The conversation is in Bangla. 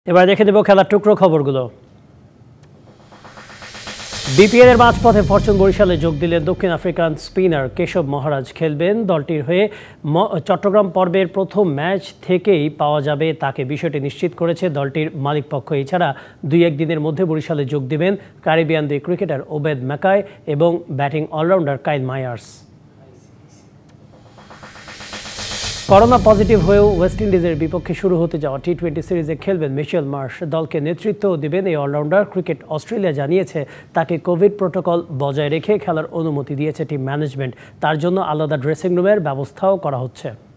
এবার দেখে দেব খেলার টুকরো খবরগুলো। বিপিএল এর মাঝপথে ফরচুন বরিশালে যোগ দিলেন দক্ষিণ আফ্রিকান স্পিনার কেশব মহারাজ। খেলবেন দলটির হয়ে। চট্টগ্রাম পর্বের প্রথম ম্যাচ থেকেই পাওয়া যাবে তাকে, বিষয়টি নিশ্চিত করেছে দলটির মালিকপক্ষ। এছাড়া 2-1 দিনের মধ্যে বরিশালে যোগ দিবেন ক্যারিবিয়ান দুই ক্রিকেটার ওবেদ ম্যাকাই এবং batting allrounder Kyle Mayers. Corona positive হয়েও ওয়েস্ট ইন্ডিজের বিপক্ষে শুরু হতে যাওয়া টি-20 সিরিজে খেলবেন মিচেল মার্শ। দলকে নেতৃত্ব দিবেন এই অলরাউন্ডার। ক্রিকেট অস্ট্রেলিয়া জানিয়েছে তাকে কোভিড প্রোটোকল বজায় রেখে খেলার অনুমতি দিয়েছে টিম ম্যানেজমেন্ট। তার জন্য আলাদা ড্রেসিং রুমের ব্যবস্থাও করা হচ্ছে।